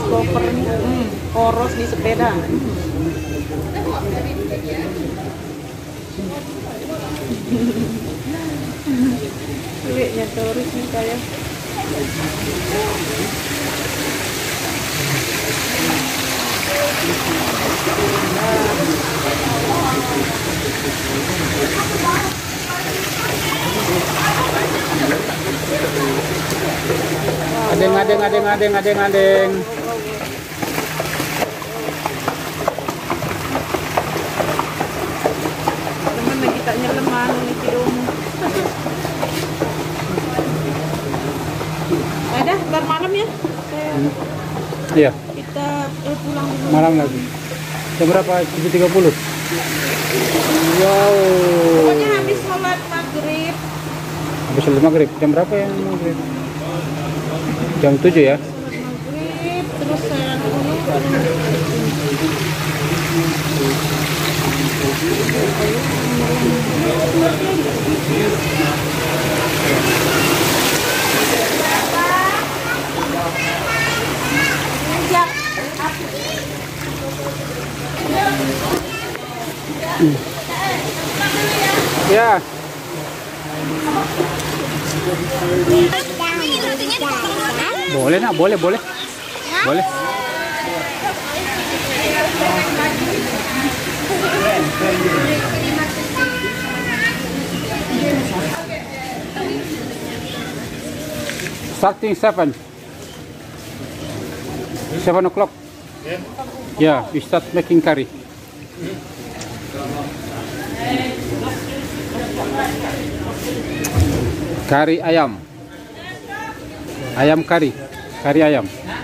kopernya, poros di sepeda. Lihatnya terus nih kayak. Adeng. Temen lagi tak nyelam nih hidung. Ada ntar malam ya. Iya. Kita pulang dulu. Malam lagi. Jam berapa? 7.30. Wow. Pokoknya habis sholat maghrib. Habis sholat maghrib. Jam berapa ya maghrib? Jam 7 ya. Sholat maghrib terus saya dulu. Ya. Boleh nak, boleh. Boleh. Starting 7 o'clock. Yeah, we start making curry. Kari ayam. Ayam kari. Kari ayam.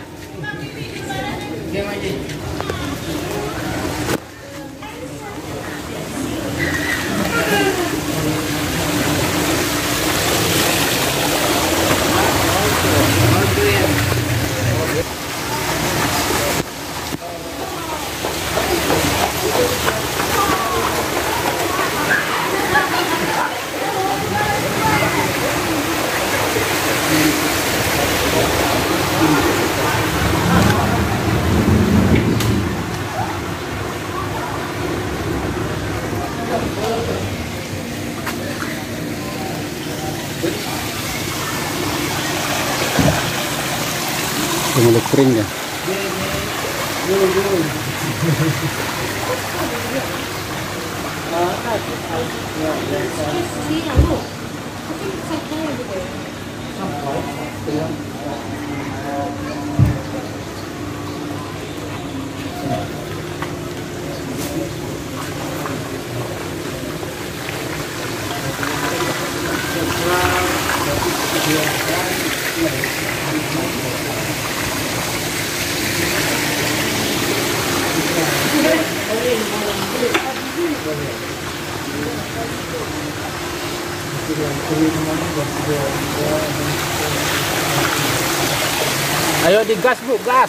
Mulai kering ya. Ayo digas Bu, gas.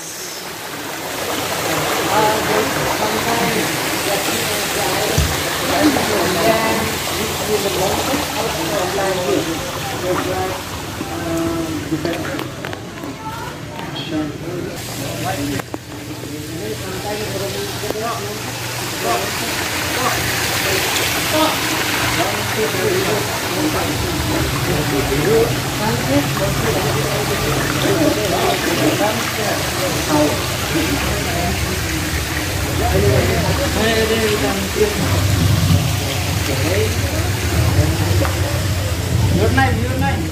Your name.